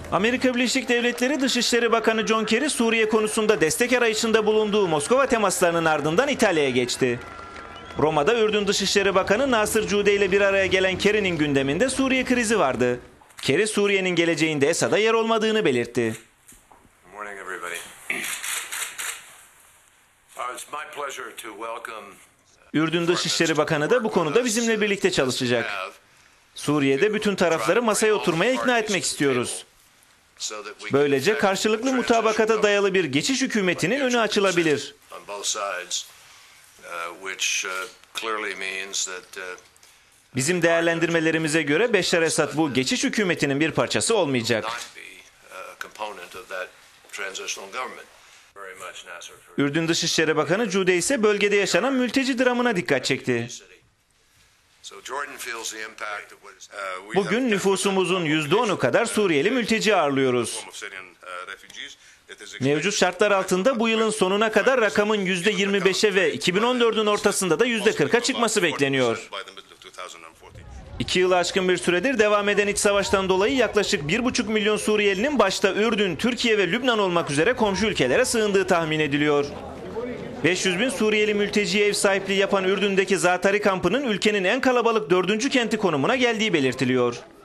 Amerika Birleşik Devletleri Dışişleri Bakanı John Kerry, Suriye konusunda destek arayışında bulunduğu Moskova temaslarının ardından İtalya'ya geçti. Roma'da Ürdün Dışişleri Bakanı Nasır Cude ile bir araya gelen Kerry'nin gündeminde Suriye krizi vardı. Kerry, Suriye'nin geleceğinde Esad'a yer olmadığını belirtti. Ürdün Dışişleri Bakanı da bu konuda bizimle birlikte çalışacak. Suriye'de bütün tarafları masaya oturmaya ikna etmek istiyoruz. Böylece karşılıklı mutabakata dayalı bir geçiş hükümetinin önü açılabilir. Bizim değerlendirmelerimize göre Beşşar Esad bu geçiş hükümetinin bir parçası olmayacak. Ürdün Dışişleri Bakanı Cude ise bölgede yaşanan mülteci dramına dikkat çekti. Bugün nüfusumuzun %10'u kadar Suriyeli mülteci ağırlıyoruz. Mevcut şartlar altında bu yılın sonuna kadar rakamın %25'e ve 2014'ün ortasında da %40'a çıkması bekleniyor. 2 yılı aşkın bir süredir devam eden iç savaştan dolayı yaklaşık 1,5 milyon Suriyelinin başta Ürdün, Türkiye ve Lübnan olmak üzere komşu ülkelere sığındığı tahmin ediliyor. 500 bin Suriyeli mülteciye ev sahipliği yapan Ürdün'deki Zaatari kampının ülkenin en kalabalık 4. kenti konumuna geldiği belirtiliyor.